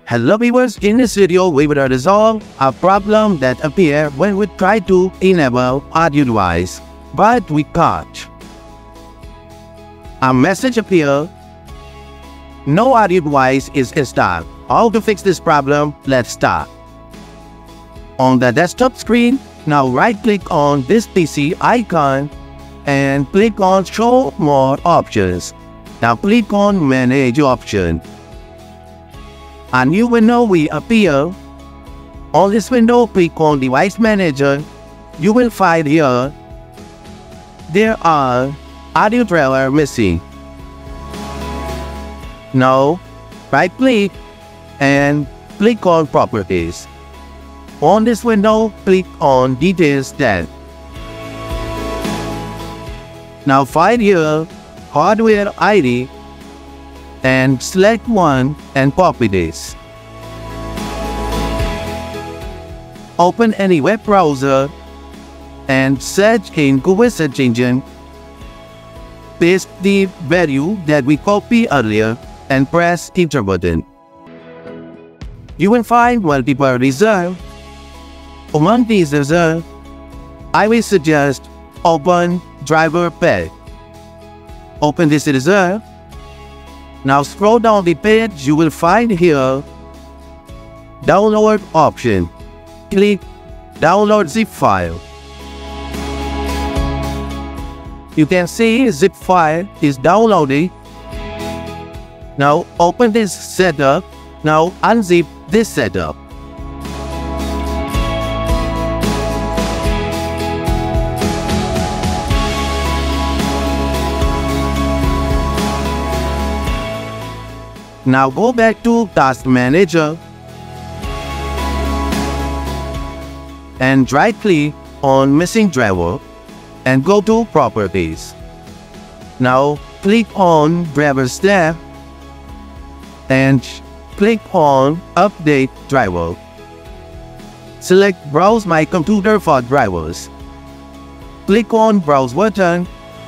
Hello viewers, in this video we will resolve a problem that appears when we try to enable audio device, but we can't. A message appears, no audio device is installed. How to fix this problem? Let's start. On the desktop screen, now right click on this PC icon and click on Show More Options. Now click on Manage Option. A new window will appear. On this window, click on Device Manager. You will find here there are audio driver missing. Now, right click and click on Properties. On this window, click on Details tab. Now find here Hardware ID and select one and copy this. Open any web browser and search in Google search engine. Paste the value that we copied earlier and press Enter button. You will find multiple results. Among these results, I will suggest open driver page. Open this result. Now scroll down the page, you will find here download option. Click download zip file. You can see zip file is downloading. Now open this setup. Now unzip this setup. Now go back to Task Manager and right click on Missing Driver and go to Properties. Now click on Drivers tab and click on Update Driver. Select Browse My Computer for drivers. Click on Browse button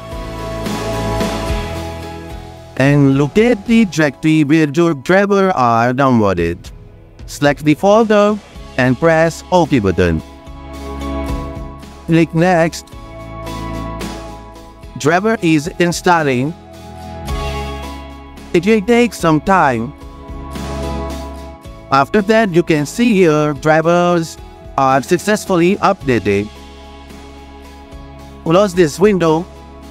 and locate the directory where your driver are downloaded. Select the folder and press OK button. Click Next. Driver is installing. It will take some time. After that, you can see here drivers are successfully updated. Close this window.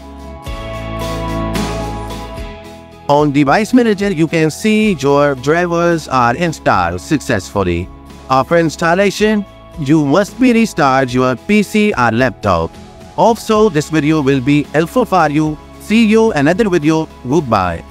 On Device Manager, you can see your drivers are installed successfully. After installation, you must restart your PC or laptop. Also, this video will be helpful for you. See you in another video. Goodbye.